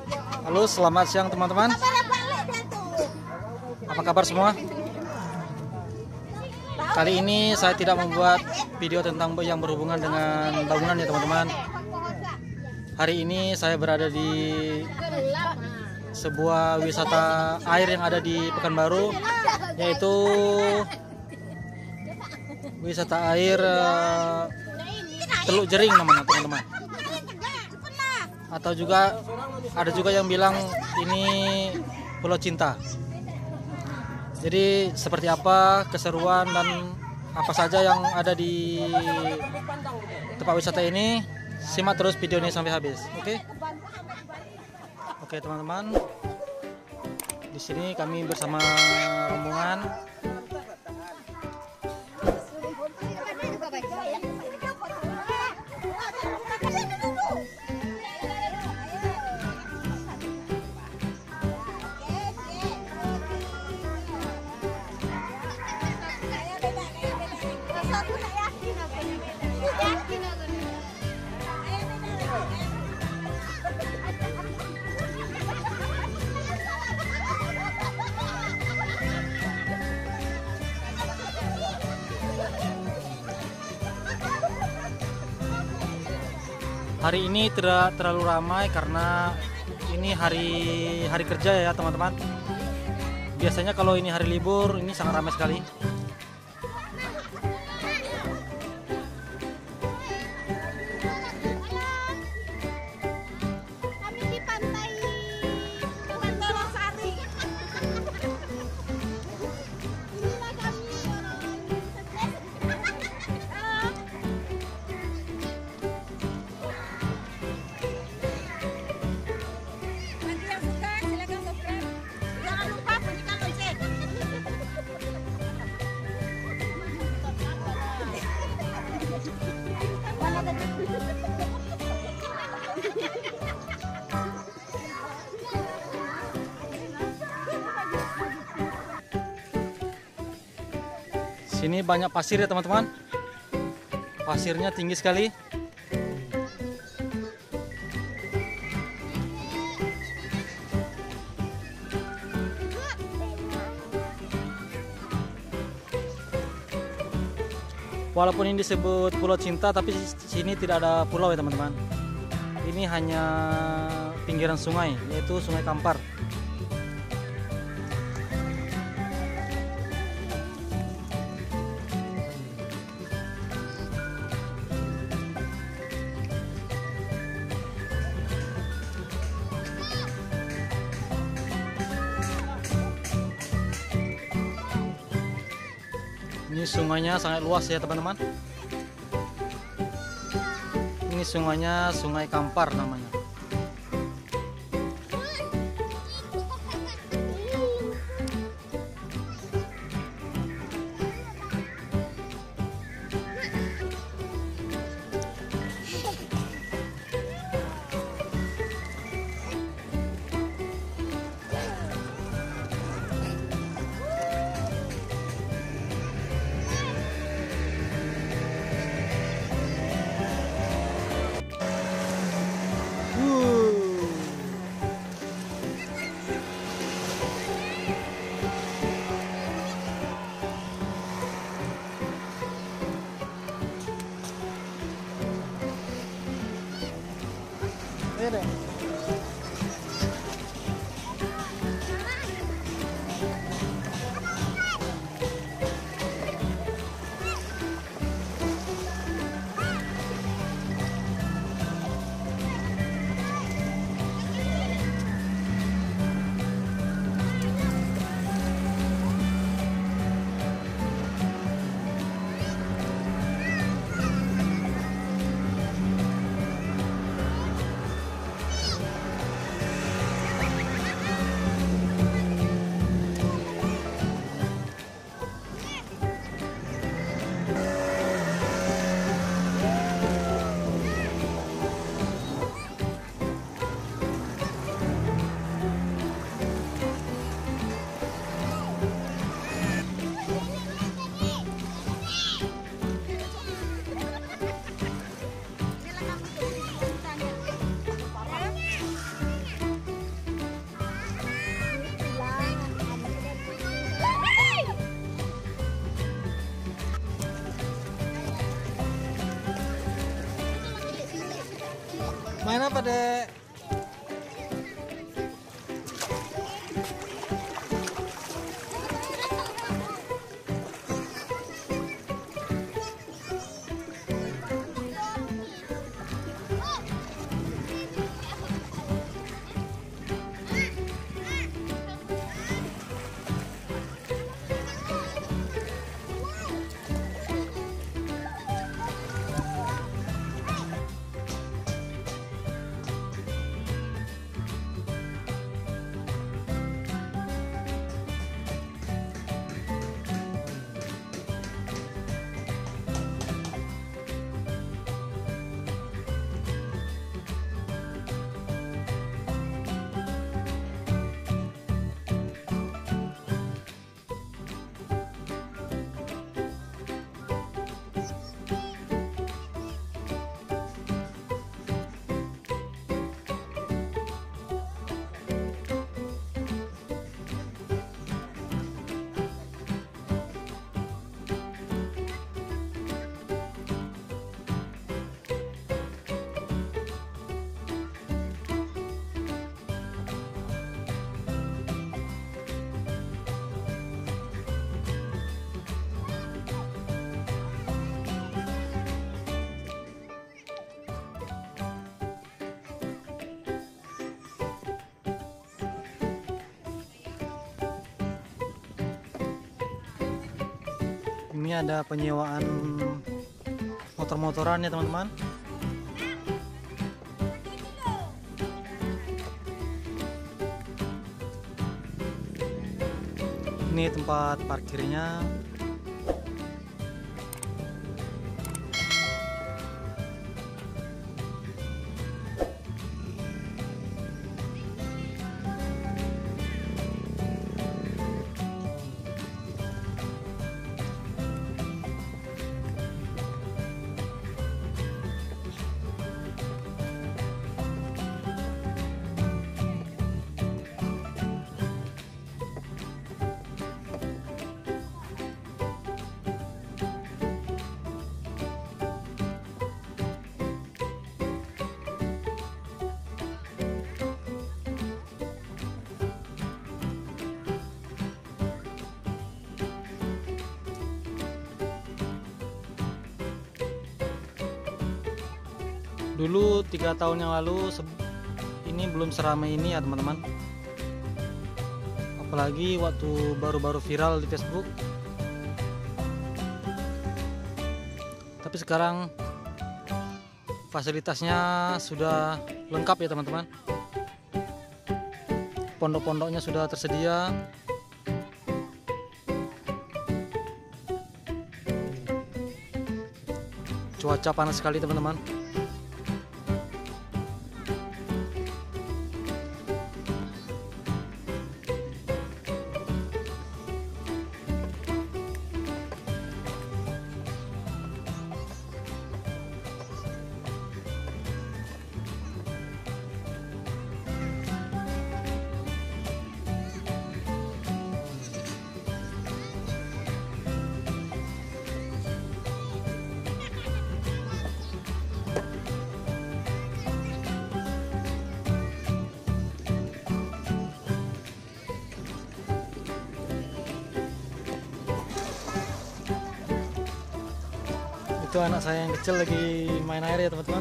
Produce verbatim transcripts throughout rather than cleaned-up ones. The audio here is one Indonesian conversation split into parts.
Halo, selamat siang teman-teman. Apa kabar semua? Kali ini saya tidak membuat video tentang yang berhubungan dengan bangunan ya teman-teman. Hari ini saya berada di sebuah wisata air yang ada di Pekanbaru, yaitu wisata air uh, Teluk Jering namanya teman-teman. Atau juga ada juga yang bilang ini Pulau Cinta. Jadi seperti apa keseruan dan apa saja yang ada di tempat wisata ini, simak terus video ini sampai habis. Oke? Oke teman-teman. Di sini kami bersama rombongan. Hari ini tidak terlalu ramai karena ini hari hari kerja ya teman-teman. Biasanya kalau ini hari libur ini sangat ramai sekali. Kami di pantai Sari. Inilah kami bagi yang suka silakan subscribe. Jangan lupa bunyikan lonceng. Sini banyak pasir ya teman-teman. Pasirnya tinggi sekali. Walaupun ini disebut Pulau Cinta, tapi di sini tidak ada pulau ya teman-teman. Ini hanya pinggiran sungai, yaitu Sungai Kampar. Ini sungainya sangat luas ya teman-teman. Ini sungainya Sungai Kampar namanya. Main apa, Dek? Ini ada penyewaan motor-motoran ya teman-teman. Ini tempat parkirnya. Dulu tiga tahun yang lalu ini belum seramai ini ya teman-teman. Apalagi waktu baru-baru viral di Facebook. Tapi sekarang fasilitasnya sudah lengkap ya teman-teman. Pondok-pondoknya sudah tersedia. Cuaca panas sekali teman-teman. Itu anak saya yang kecil lagi main air ya teman-teman,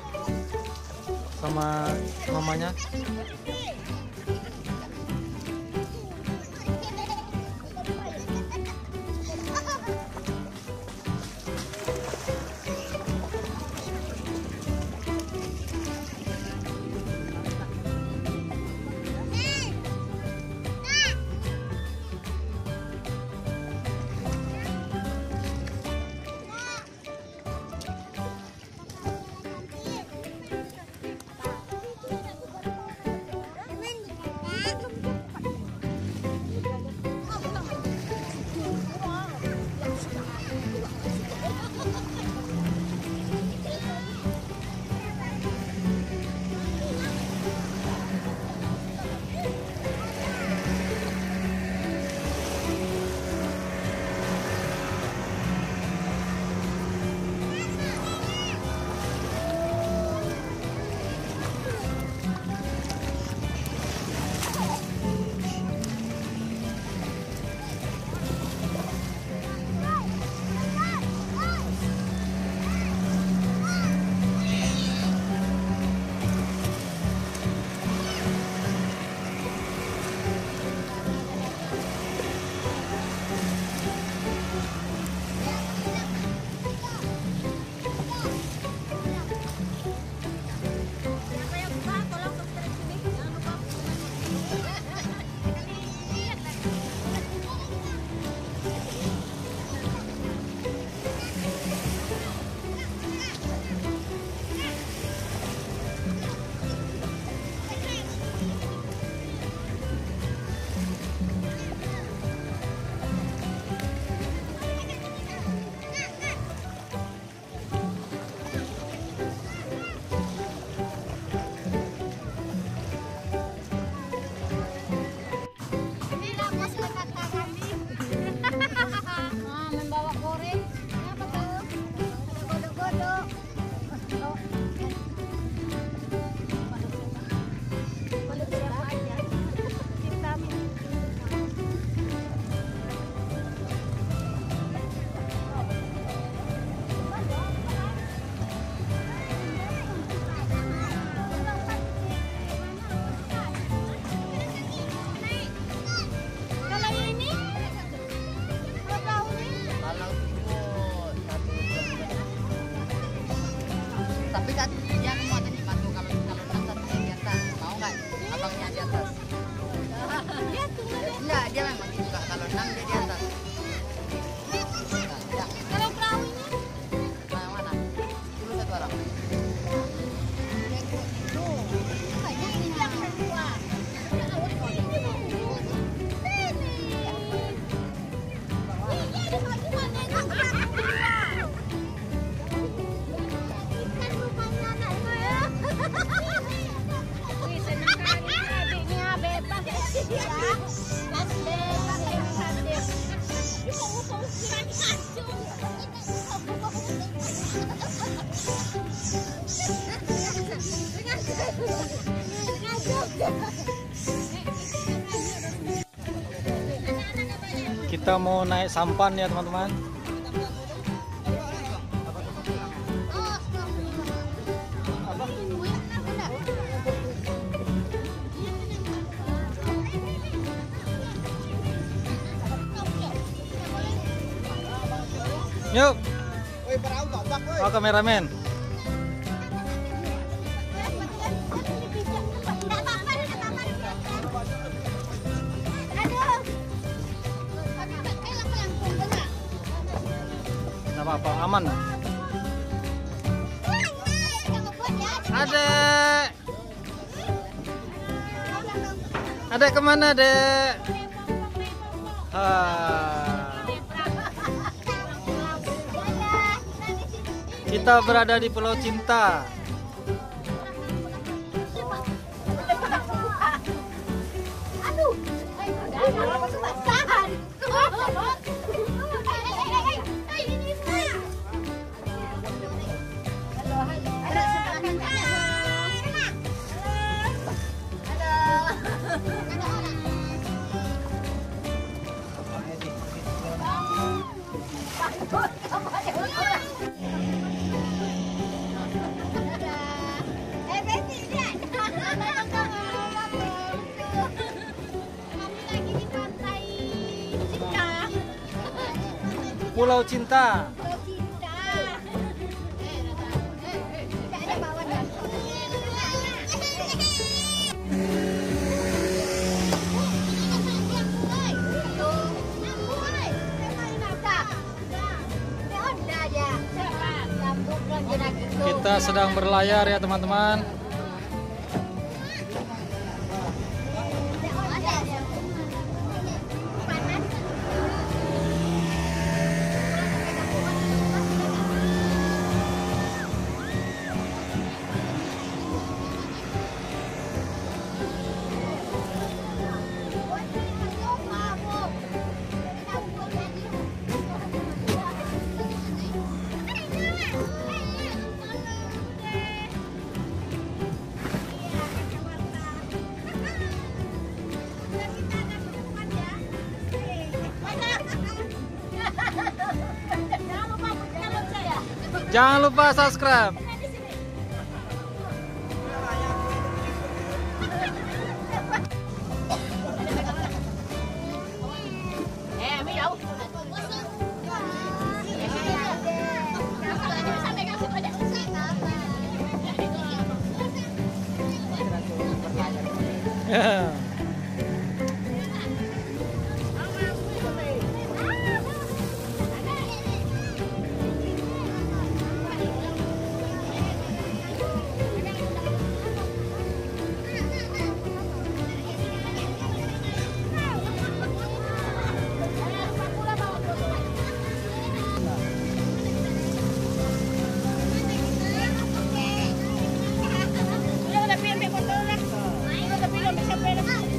sama mamanya. terbangnya di atas. Enggak, dia memang dibuka. Kalau enam dia di atas. Ya. Kalau perahunya? Nah, mana? Dulu satu orang. Ini yang kedua. Wih, senang kali adiknya bebas. Ya, mas bebas yang hadir. Kita mau naik sampan ya teman-teman. Yuk. Oh, kameramen. Nggak apa-apa, aman. Adek. Adek kemana, Dek? Ah. Kita berada di Pulau Cinta. Pulau Cinta. Kita sedang berlayar ya teman-teman. Jangan lupa subscribe. Yeah. Tapi ambil foto lah. Tapi ambil sampai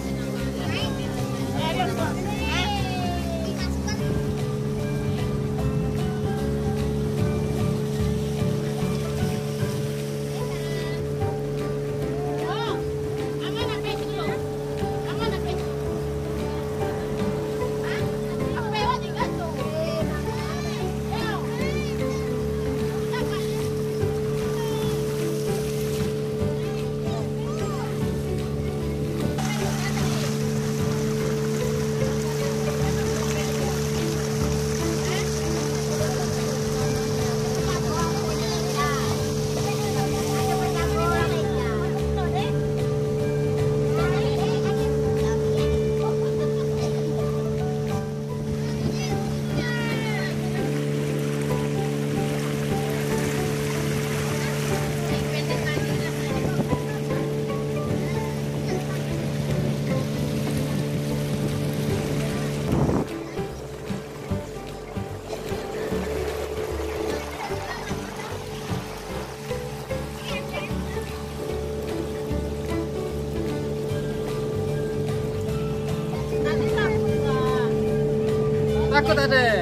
Takut adek.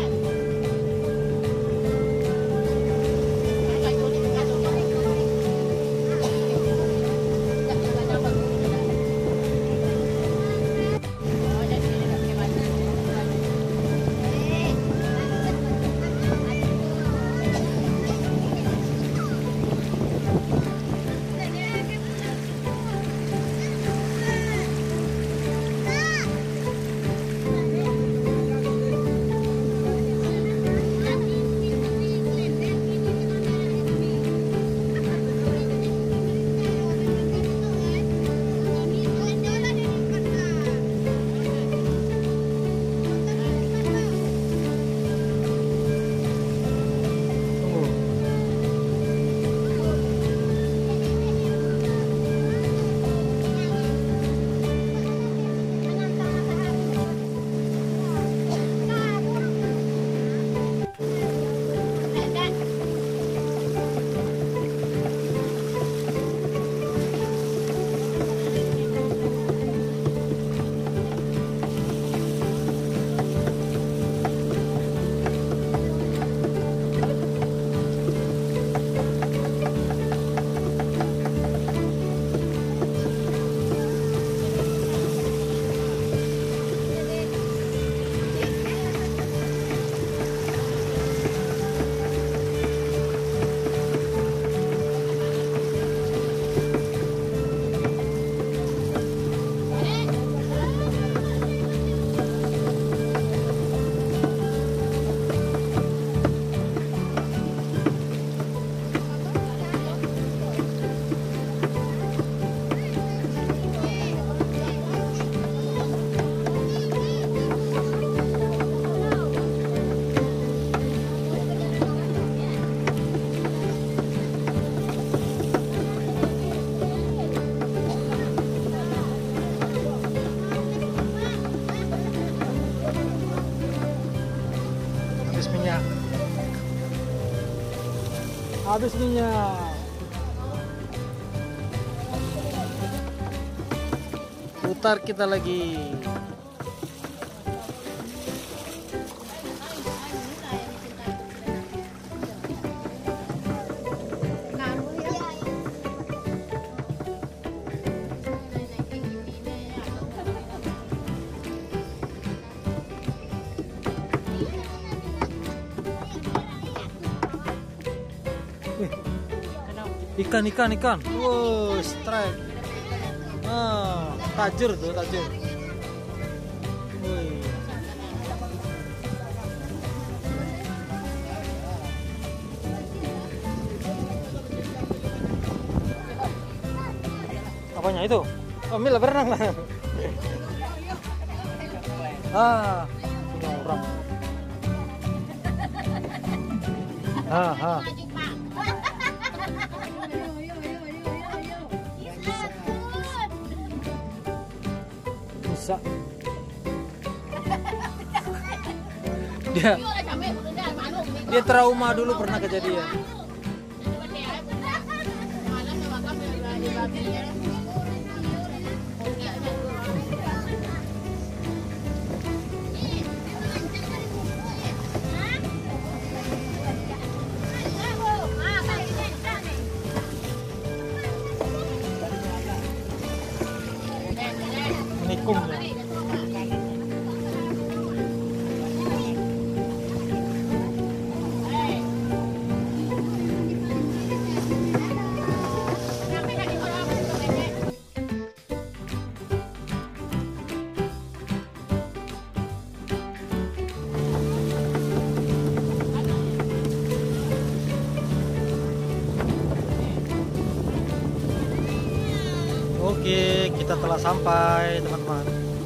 Habis minyak. Putar kita lagi. Ikan, ikan, ikan. Wow, strike. Ah, tajur tuh, tajur. Wih. Apanya itu? Oh, Mila berenang lah. Ah, punya orang. Ah, ah. Bisa. Dia dia trauma dulu pernah kejadian. Menikungnya. Oke, kita telah sampai, teman-teman.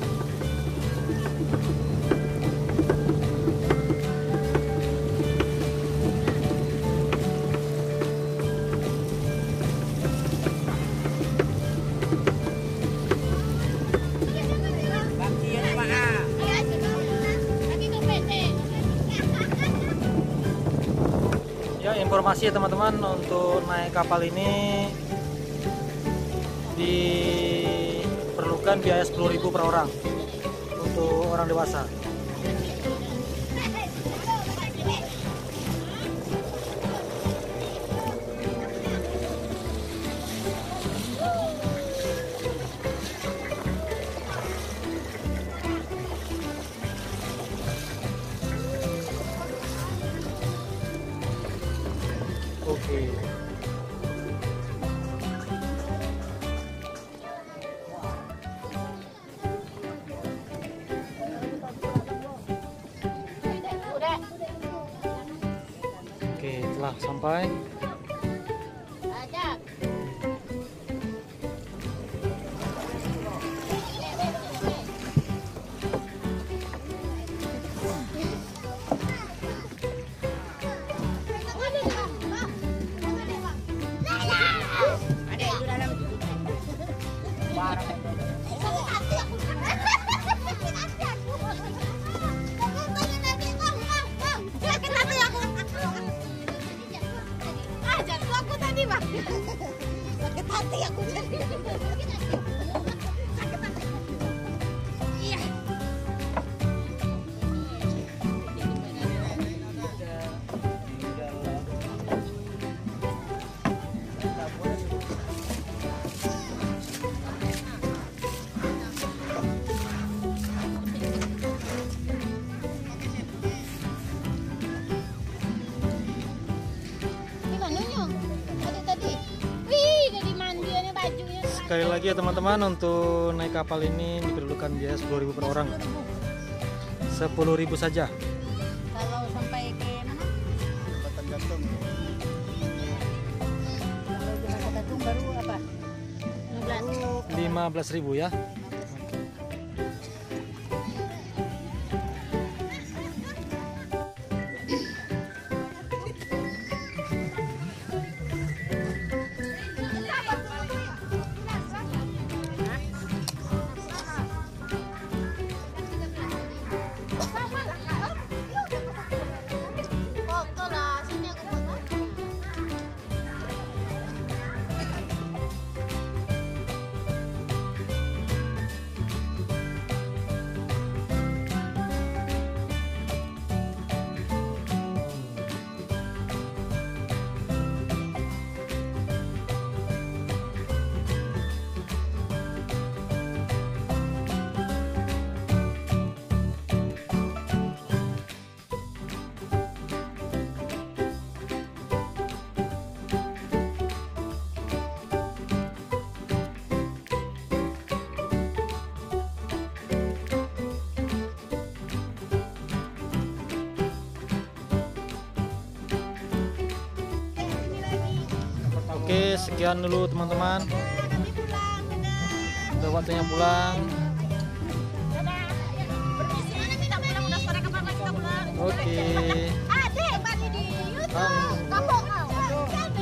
Ya, informasi ya teman-teman, untuk naik kapal ini diperlukan biaya sepuluh ribu per orang untuk orang dewasa. Nah, sampai. Ajak. Ada itu dalam barang. Sakit hati aku tadi. Sakit hati. Iya. Ini manunya. Tadi tadi. Wih, jadi mandiannya bajunya. Sekali lagi ya teman-teman, untuk naik kapal ini diperlukan biaya sepuluh ribu per orang. sepuluh ribu saja. Kalau sampai ke mana? Jembatan gantung. Kalau Jembatan Gantung baru apa? lima belas ribu ya. Foto lah, sini aku foto. Oke, sekian dulu teman-teman. Nanti pulang, dadah. Udah waktunya pulang. Dadah. Permisi, mana kita pulang udah sore kapan kita pulang? Oke. Adek, Bani di YouTube. Bani. Kampung kau.